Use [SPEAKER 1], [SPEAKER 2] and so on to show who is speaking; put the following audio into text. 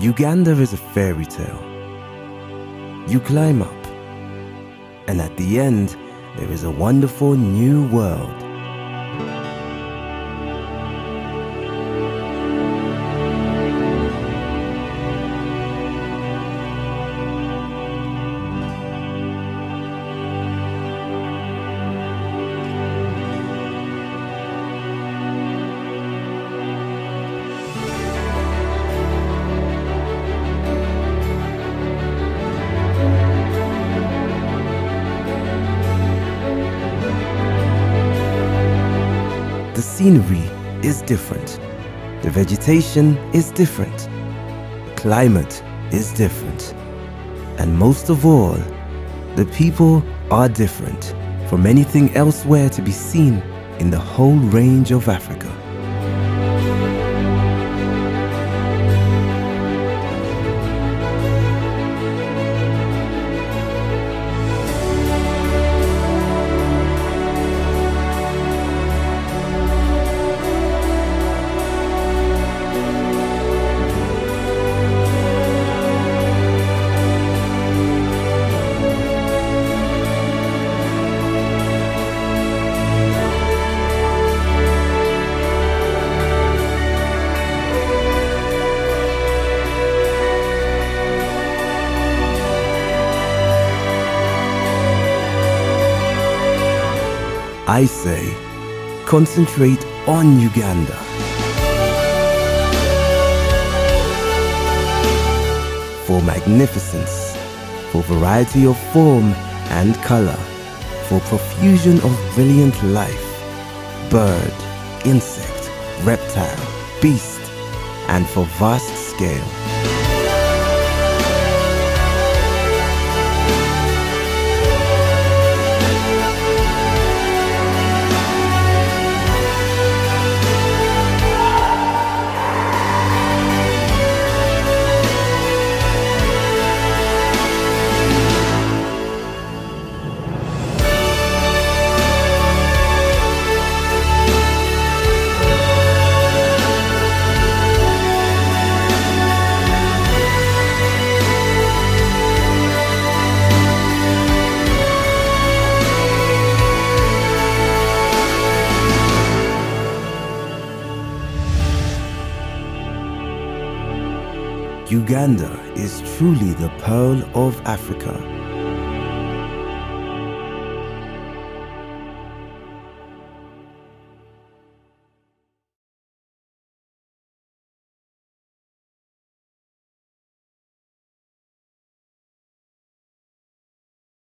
[SPEAKER 1] Uganda is a fairy tale. You climb up, and at the end, there is a wonderful new world. The scenery is different. The vegetation is different. The climate is different. And most of all, the people are different from anything elsewhere to be seen in the whole range of Africa. I say, concentrate on Uganda. For magnificence, for variety of form and color, for profusion of brilliant life, bird, insect, reptile, beast, and for vast scale. Uganda is truly the pearl of Africa.